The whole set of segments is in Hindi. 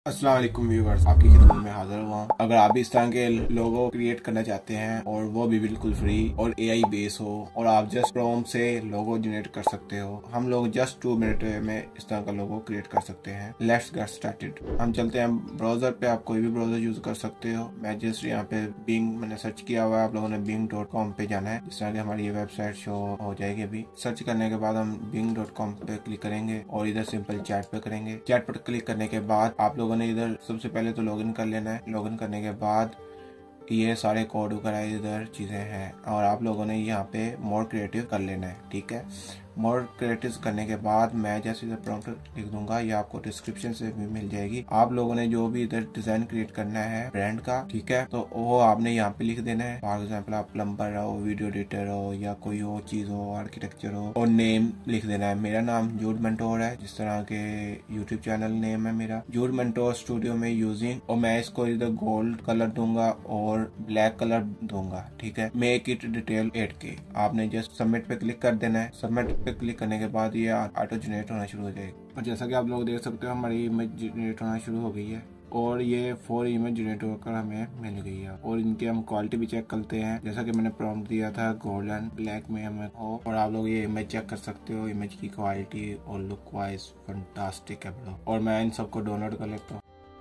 अस्सलाम वालेकुम व्यूअर्स, आपकी खिदमत में हाजिर हुआ। अगर आप भी इस तरह के लोगो क्रिएट करना चाहते हैं और वो भी बिल्कुल फ्री और एआई बेस हो और आप जस्ट प्रॉम्प्ट से लोगो जनरेट कर सकते हो, हम लोग जस्ट 2 मिनट में इस तरह का लोगो क्रिएट कर सकते हैं। Let's get started. हम चलते हैं ब्राउजर पे। आप कोई भी ब्राउजर यूज कर सकते हो। मैं जस्ट यहाँ पे बिंग मैंने सर्च किया हुआ है। आप लोगों ने bing.com पे जाना है। जिस तरह की हमारी ये वेबसाइट शो हो जाएगी। अभी सर्च करने के बाद हम bing.com पे क्लिक करेंगे और इधर सिंपल चैट पे करेंगे। चैट पर क्लिक करने के बाद आप लोगों ने इधर सबसे पहले तो लॉगिन कर लेना है। लॉगिन करने के बाद ये सारे कोड वगैरह इधर चीजें हैं और आप लोगों ने यहाँ पे मोर क्रिएटिव कर लेना है। ठीक है, मोर क्रिएटिव करने के बाद मैं जैसे इधर प्रॉम्प्ट लिख दूंगा, ये आपको डिस्क्रिप्शन से भी मिल जाएगी। आप लोगों ने जो भी इधर डिजाइन क्रिएट करना है ब्रांड का, ठीक है, तो वो आपने यहाँ पे लिख देना है। फॉर एग्जाम्पल आप प्लम्बर हो, वीडियो एडिटर हो या कोई और चीज हो, आर्किटेक्चर हो, और नेम लिख देना है। मेरा नाम जूड मेंटोर है, जिस तरह के यूट्यूब चैनल नेम है मेरा, जूड मेंटोर स्टूडियो में यूजिंग। और मैं इसको इधर गोल्ड कलर दूंगा और ब्लैक कलर दूंगा। ठीक है, मेक इट डिटेल 8K। आपने जस्ट सबमिट पे क्लिक कर देना है। सबमिट पे क्लिक करने के बाद ये ऑटो जनरेट होना शुरू हो जाएगी। और जैसा कि आप लोग देख सकते हो हमारी इमेज जनरेट होना शुरू हो गई है और ये 4 इमेज जनरेट होकर हमें मिल गई है। और इनकी हम क्वालिटी भी चेक करते हैं, जैसा कि मैंने प्रॉम्प्ट दिया था गोल्ड एंड ब्लैक में हमें हो। और आप लोग ये इमेज चेक कर सकते हो। इमेज की क्वालिटी और लुक वाइज फंटास्टिक है ब्रो। और मैं इन सबको डाउनलोड कर लेता हूँ।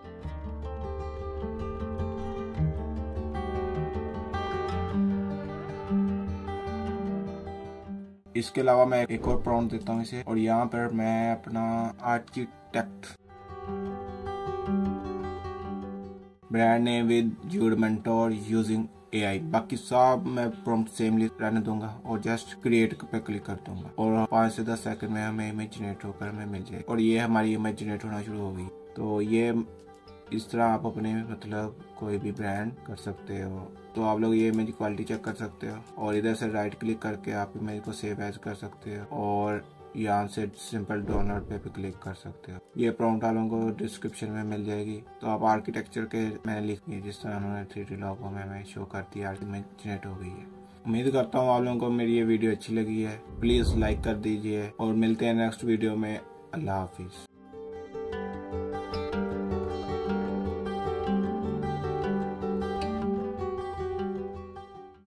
इसके अलावा मैं एक और प्रॉम्प्ट देता हूँ इसे, और यहाँ पर मैं अपना architect brand name with Jude mentor using AI, बाकी सब मैं प्रॉम्प्ट सेम रहने दूंगा और जस्ट क्रिएट पे क्लिक कर दूंगा और 5 से 10 सेकंड में हमें इमेज जनरेट होकर हमें मिल जाएगी। और ये हमारी इमेज जनरेट होना शुरू हो गई। तो ये इस तरह आप अपने मतलब कोई भी ब्रांड कर सकते हो। तो आप लोग ये इमेज क्वालिटी चेक कर सकते हो और इधर से राइट क्लिक करके आप इमेज को सेव एज कर सकते हो और यहाँ से सिंपल डाउनलोड पे भी क्लिक कर सकते हो। ये प्रॉम्प्ट आप लोगों को डिस्क्रिप्शन में मिल जाएगी। तो आप आर्किटेक्चर के मैंने लिख दी, जिस तरह उन्होंने 3D लोगो में हमें शो कर दिया, इमेज जनरेट हो गई है। उम्मीद करता हूँ आप लोगों को मेरी ये वीडियो अच्छी लगी है। प्लीज लाइक कर दीजिए और मिलते हैं नेक्स्ट वीडियो में। अल्लाह हाफिज।